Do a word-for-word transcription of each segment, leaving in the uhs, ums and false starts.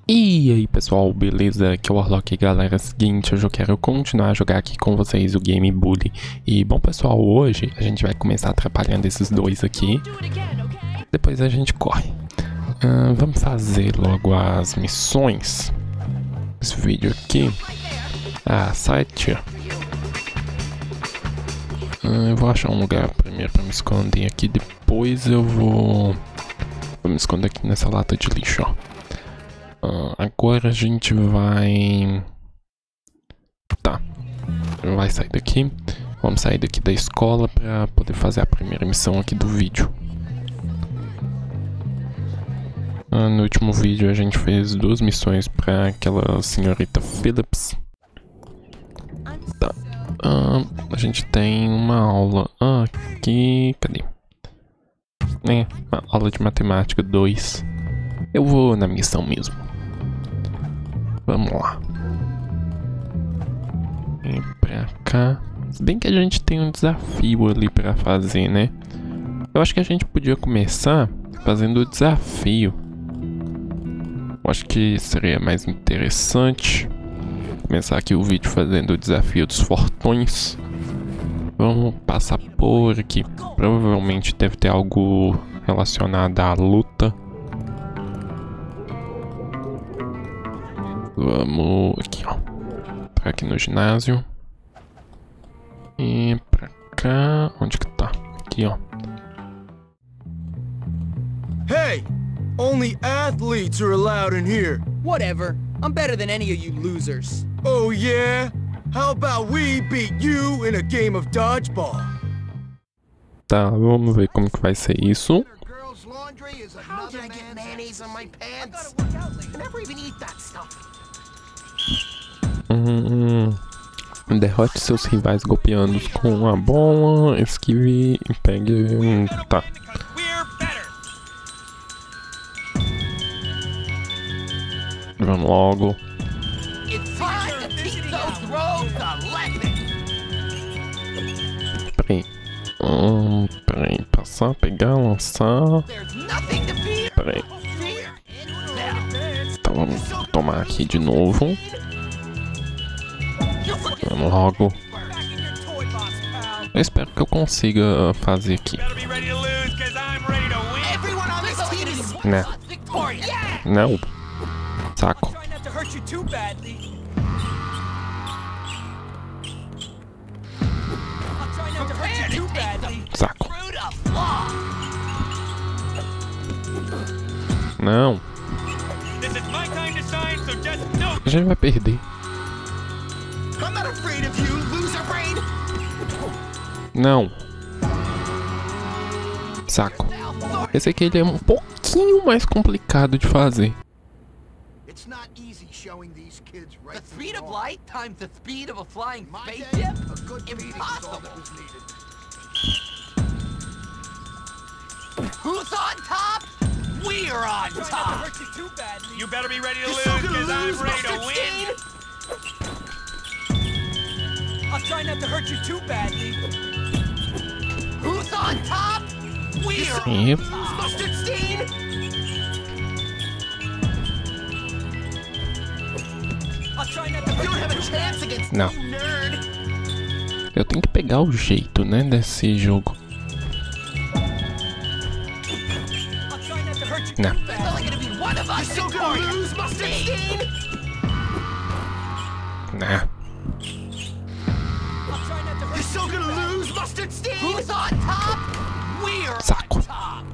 E aí pessoal, beleza? Aqui é o Warlock, galera. É o seguinte, hoje eu quero continuar a jogar aqui com vocês o Game Bully. E bom pessoal, hoje a gente vai começar atrapalhando esses dois aqui. Depois a gente corre. uh, Vamos fazer logo as missões. Esse vídeo aqui. Ah, site. uh, Eu vou achar um lugar primeiro pra me esconder aqui. Depois eu vou, vou me esconder aqui nessa lata de lixo, ó. Uh, agora a gente vai... Tá. Vai sair daqui. Vamos sair daqui da escola pra poder fazer a primeira missão aqui do vídeo. Uh, no último vídeo a gente fez duas missões pra aquela senhorita Phillips. Tá. Uh, a gente tem uma aula aqui... Cadê? É, uma aula de matemática dois. Eu vou na missão mesmo. Vamos lá. Vem pra cá. Se bem que a gente tem um desafio ali pra fazer, né? Eu acho que a gente podia começar fazendo o desafio. Eu acho que seria mais interessante começar aqui o vídeo fazendo o desafio dos fortões. Vamos passar por aqui. Provavelmente deve ter algo relacionado à luta. Vamos aqui, ó. Pra aqui no ginásio. E pra cá. Onde que tá? Aqui, ó. Hey! Only athletes are allowed in here. Whatever. I'm better than any of you losers. Oh yeah? How about we beat you in a game of dodgeball? Tá, vamos ver como que vai ser isso. How did I get mayonnaise on my pants? I never even eat that stuff. Hum, hum. Derrote seus rivais golpeando com a bola. Esquive e pegue. Hum, tá. Vamos logo. Peraí. Hum, peraí. Passar, pegar, lançar. Peraí. Então vamos tomar aqui de novo. Vamos logo. Eu espero que eu consiga fazer aqui. Né? Não. Saco. Saco. Não. A gente vai perder. Não. Saco. Esse aqui ele é um pouquinho mais complicado de fazer. The speed of light times the speed of a flying spaceship? Impossible! Who's on top? We're on top! You better be ready to lose, because I'm ready to win! I'll try not to hurt you too badly. Who's on top? We're Yep. on top! Mustard Steed! I'll try not to hurt You don't have a you too chance badly. against Não. you, nerd! Eu tenho que pegar o jeito, né, desse jogo. I'll try not to hurt you Não. too There's badly. only gonna be one of us You're still gonna victorious! lose, Mustard Steed! Nah. I'll try not to hurt You're you still too gonna badly. lose, Mustard Steed! Who's on top? We're Saco. on top!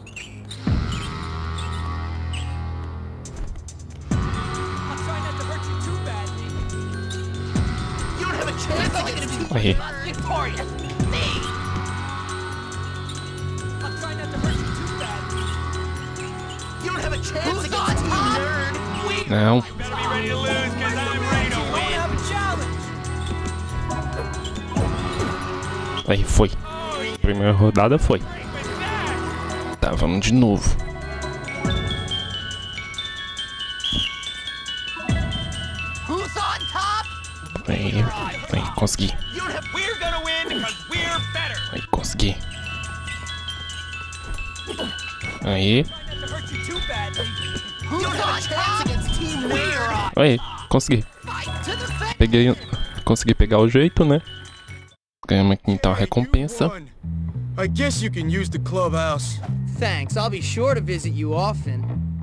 I'll try not to hurt you too badly. You don't have a chance against you! Aí. Victorious! Me! I'll try not to hurt you too badly. You don't have a chance Who's against on top? Nerd! We Não. Better be ready to lose, because I'm ready to I win! have a challenge. Aí foi. Primeira rodada foi. Tá, vamos de novo. Who's on top? Aí, aí consegui. You don't have We're gonna win, because we're better! Aí consegui. Aí. Try not to hurt you too badly. Who's on top? Against Team Aí, consegui. Peguei, consegui pegar o jeito, né? Ganhamos aqui então a recompensa. I guess you can use the clubhouse. Thanks, I'll be sure to visit you often.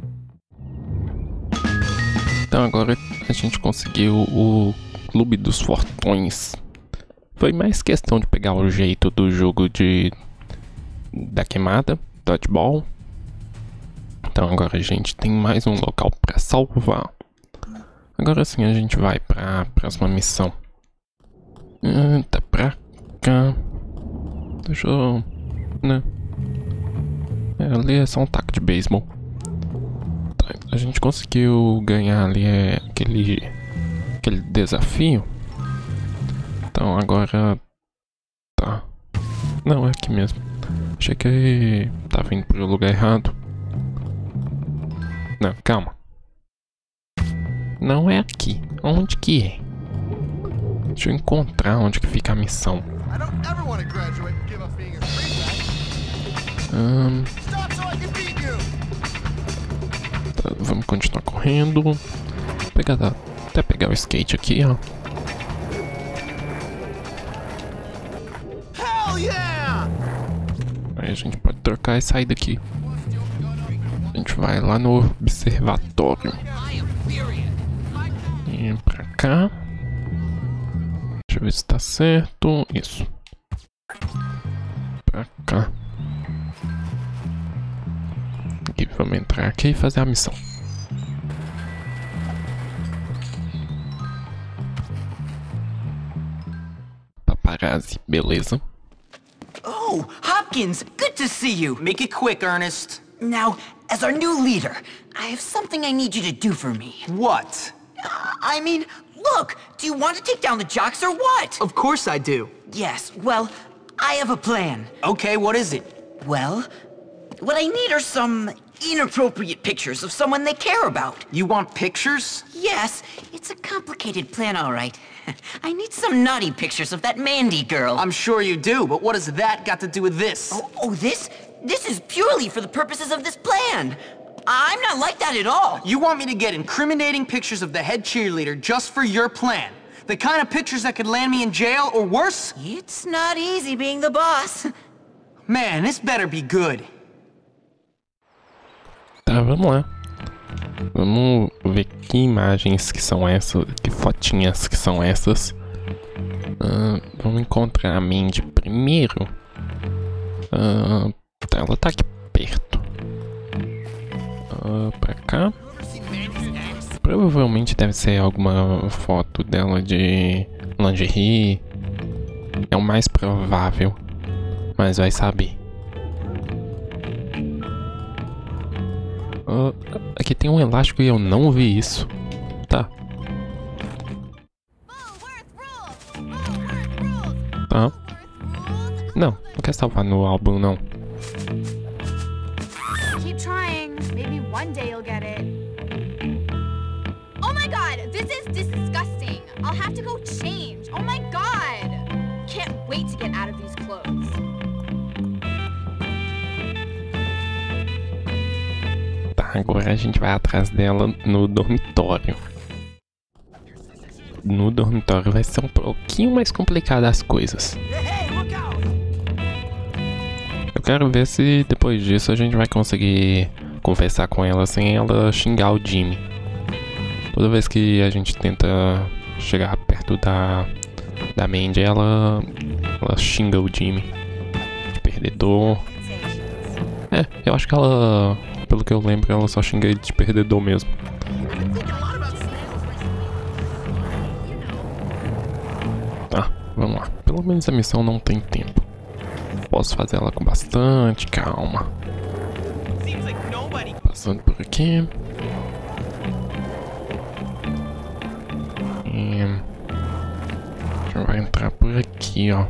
Então agora a gente conseguiu o Clube dos Fortões. Foi mais questão de pegar o jeito do jogo de da queimada, dodgeball. Então agora a gente tem mais um local para salvar. Agora sim a gente vai para a próxima missão. Ah, tá pra cá. Deixa eu... né? É, ali é só um taco de beisebol. Tá, a gente conseguiu ganhar ali é, aquele... aquele desafio. Então agora... tá. Não, é aqui mesmo. Achei que tava indo pro lugar errado. Não, calma. Não é aqui. Onde que é? Deixa eu encontrar onde que fica a missão. Hum... Tá, vamos continuar correndo. Pegar, até pegar o skate aqui, ó. Aí a gente pode trocar e sair daqui. A gente vai lá no observatório. E pra cá. Deixa eu ver se tá certo. Isso. Pra cá. E vamos entrar aqui e fazer a missão. Paparazzi, beleza. Oh, Hopkins, good to see you. Make it quick, Ernest. Now, as our new leader, I have something I need you to do for me. What? Uh, I mean, look, do you want to take down the jocks or what? Of course I do. Yes, well, I have a plan. Okay, what is it? Well, what I need are some inappropriate pictures of someone they care about. You want pictures? Yes, it's a complicated plan, all right. I need some naughty pictures of that Mandy girl. I'm sure you do, but what has that got to do with this? Oh, oh, this? This is purely for the purposes of this plan. I'm not like that at all. You want me to get incriminating pictures of the head cheerleader just for your plan? The kind of pictures that could land me in jail or worse? It's not easy being the boss. Man, this better be good. Tá, vamos lá. Vamos ver que imagens que são essas, que fotinhas que são essas. Uh, vamos encontrar a Mandy primeiro. Uh, tá, ela tá aqui perto. Uh, pra cá. Provavelmente deve ser alguma foto dela de lingerie. É o mais provável. Mas vai saber. Uh, aqui tem um elástico e eu não vi isso. Tá. Tá. Não, não quer salvar no álbum, não. Keep trying. Maybe one day you'll get it. Oh my god, this is disgusting. I'll have to go change. Oh my god. Can't wait to get out of these clothes. Agora a gente vai atrás dela no dormitório. No dormitório vai ser um pouquinho mais complicado as coisas. Eu quero ver se depois disso a gente vai conseguir conversar com ela sem ela xingar o Jimmy. Toda vez que a gente tenta chegar perto da, da Mandy, ela, ela xinga o Jimmy de perdedor. É, eu acho que ela... Pelo que eu lembro, ela só xinga ele de perdedor mesmo. Tá, vamos lá. Pelo menos a missão não tem tempo. Posso fazer ela com bastante calma. Passando por aqui. E... a gente vai entrar por aqui, ó.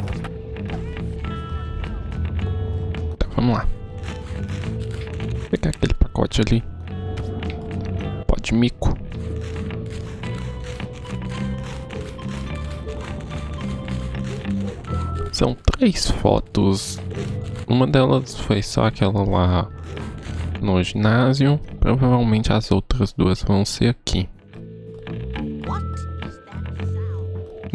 Tá, vamos lá. Pegar aquele pacote ali. Pó de mico. São três fotos. Uma delas foi só aquela lá no ginásio. Provavelmente as outras duas vão ser aqui.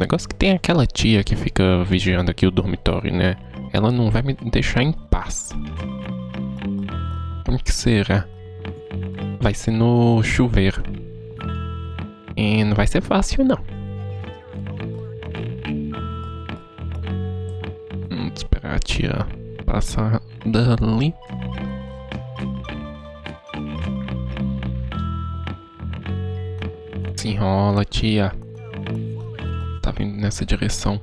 negócio é que tem aquela tia que fica vigiando aqui o dormitório, né? Ela não vai me deixar em paz. Como que será? Vai ser no chuveiro. E não vai ser fácil, não. Vamos esperar a tia passar dali. Se enrola, tia. Tá vindo nessa direção.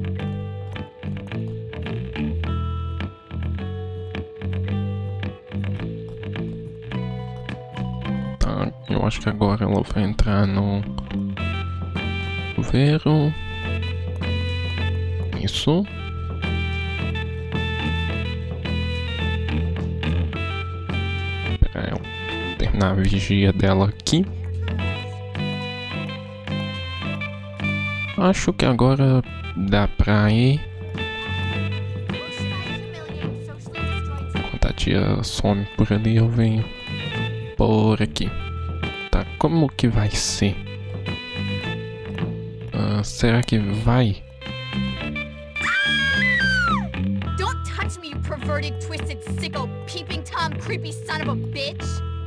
Tá, eu acho que agora ela vai entrar no chuveiro. Isso. Esperar ela terminar a vigia dela aqui. Acho que agora dá pra ir. Enquanto a tia some por ali, eu venho por aqui. Tá, como que vai ser? Uh, será que vai? Don't touch me, you perverted, twisted, sicko, peeping Tom, creepy son of a bitch!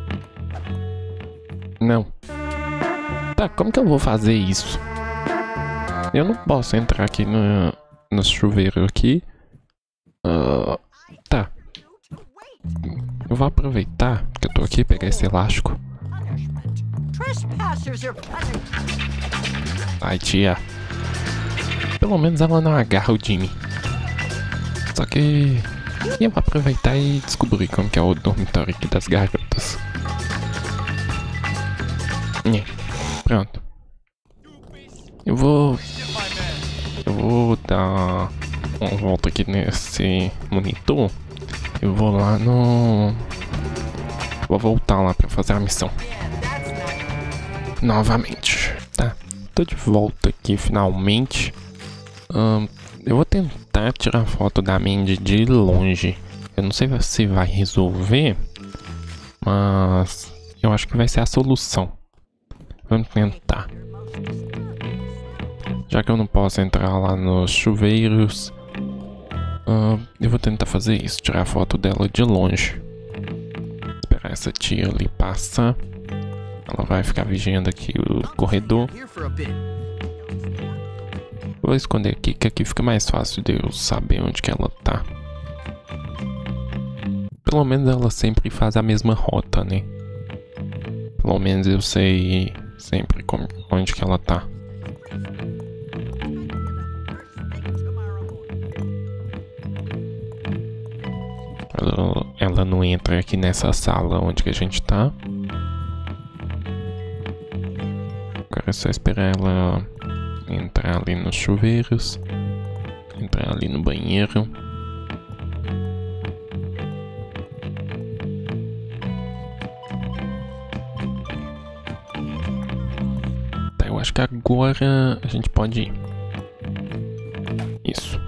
Não. Tá, como que eu vou fazer isso? Eu não posso entrar aqui no, no chuveiro aqui. Uh, tá. Eu vou aproveitar que eu tô aqui, pegar esse elástico. Ai, tia. Pelo menos ela não agarra o Jimmy. Só que eu vou aproveitar e descobrir como que é o dormitório aqui das garotas. É, pronto. Eu vou... Eu vou dar uma volta aqui nesse monitor. Eu vou lá no... Vou voltar lá pra fazer a missão. Novamente. Tá, tô de volta aqui finalmente. Hum, eu vou tentar tirar foto da Mandy de longe. Eu não sei se vai resolver, mas eu acho que vai ser a solução. Vamos tentar. Já que eu não posso entrar lá nos chuveiros, uh, eu vou tentar fazer isso, tirar a foto dela de longe. Esperar essa tia ali passar. Ela vai ficar vigiando aqui o corredor. Vou esconder aqui, que aqui fica mais fácil de eu saber onde que ela tá. Pelo menos ela sempre faz a mesma rota, né? Pelo menos eu sei sempre como, onde que ela tá. Ela, ela não entra aqui nessa sala onde que a gente tá. Agora é só esperar ela entrar ali nos chuveiros, entrar ali no banheiro. Tá, eu acho que agora a gente pode ir. Isso.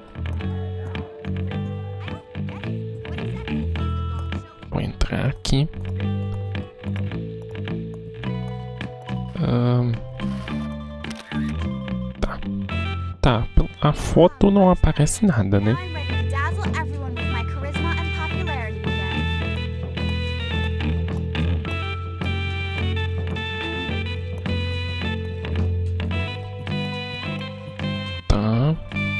Vou entrar aqui. Um, tá. Tá, a foto não aparece nada, né? Tá.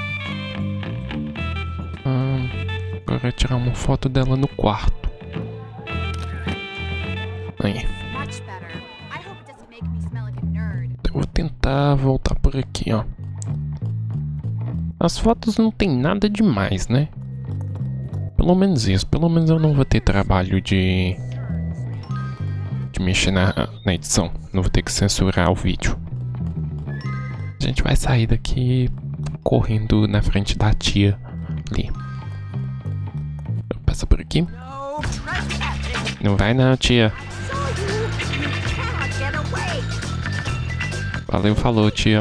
Um, agora tirar uma foto dela no quarto. Aí. Eu vou tentar voltar por aqui, ó. As fotos não tem nada demais, né? Pelo menos isso. Pelo menos eu não vou ter trabalho de... De mexer na, na edição. Não vou ter que censurar o vídeo. A gente vai sair daqui correndo na frente da tia ali. Passa por aqui. Não vai não, tia. Valeu, falou, tia.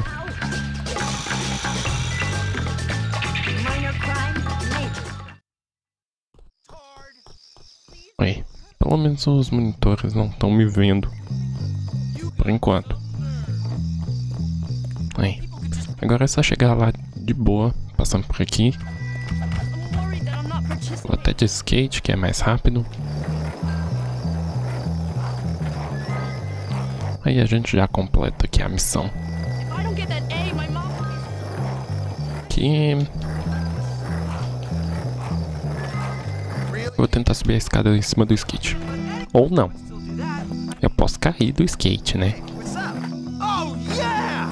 Oi, pelo menos os monitores não estão me vendo. Por enquanto. Oi. Agora é só chegar lá de boa, passando por aqui. I'm worried that I'm not participating. Vou até de skate, que é mais rápido. Aí a gente já completa aqui a missão. If I don't get that A, my mom will be... Aqui... Vou tentar subir a escada em cima do skate. Ou não. Eu posso cair do skate, né? Oh, yeah!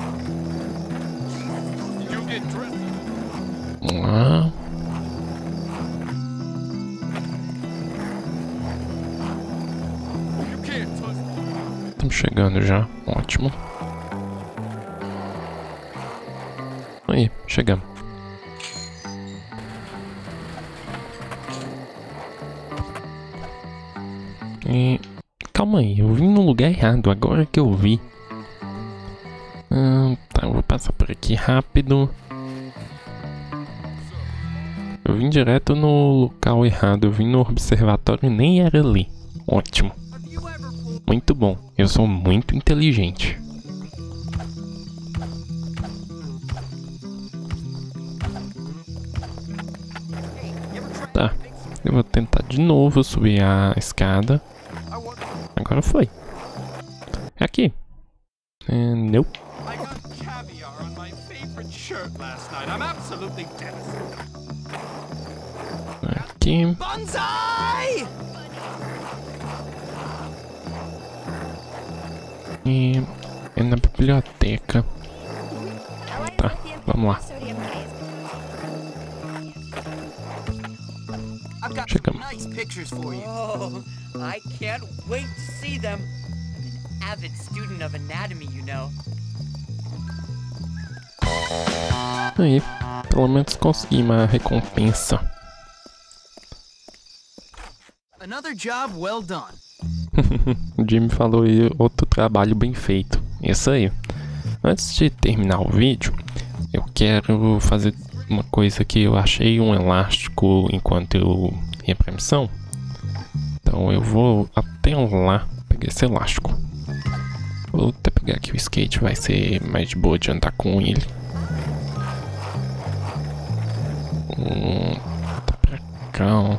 You get dressed. Vamos lá. You can't touch me. Estamos chegando já. Ótimo. Aí, chegamos. E... Calma aí, eu vim no lugar errado, agora que eu vi. Hum, tá, eu vou passar por aqui rápido. Eu vim direto no local errado, eu vim no observatório e nem era ali. Ótimo. Muito bom, eu sou muito inteligente. Tá, eu vou tentar de novo subir a escada. Agora foi. É aqui. É, não. I got caviar on my favorite shirt last night. I'm absolutely devastated. Aqui. Banzai! E é na biblioteca. Tá, vamos lá. I've got Chegamos. some nice pictures for you. Oh, I can't wait to see them. I'm an avid student of anatomy, you know. Aí, pelo menos consegui uma recompensa. Another job well done. O Jimmy falou aí, outro trabalho bem feito. Isso aí. Antes de terminar o vídeo, eu quero fazer uma coisa que eu achei um elástico enquanto eu ia pra missão. Então eu vou até lá pegar esse elástico. Vou até pegar aqui o skate, vai ser mais de boa de andar com ele. Hum, tá pra cá, ó.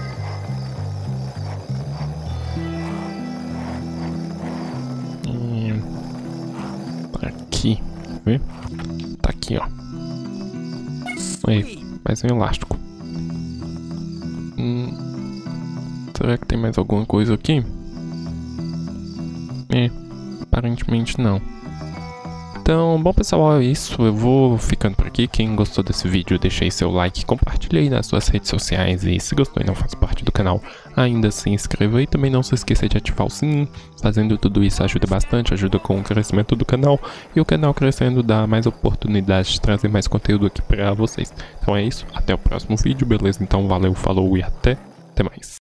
Hum, tá aqui, vê? Tá aqui, ó. Aí, mais um elástico. Hum, será que tem mais alguma coisa aqui? É, aparentemente não. Então, bom pessoal, é isso. Eu vou ficando por aqui. Quem gostou desse vídeo, deixa aí seu like, compartilha aí nas suas redes sociais. E se gostou e não faz parte do canal, ainda se inscreva. E também não se esqueça de ativar o sininho. Fazendo tudo isso ajuda bastante, ajuda com o crescimento do canal. E o canal crescendo dá mais oportunidade de trazer mais conteúdo aqui pra vocês. Então é isso, até o próximo vídeo, beleza? Então valeu, falou e até, até mais.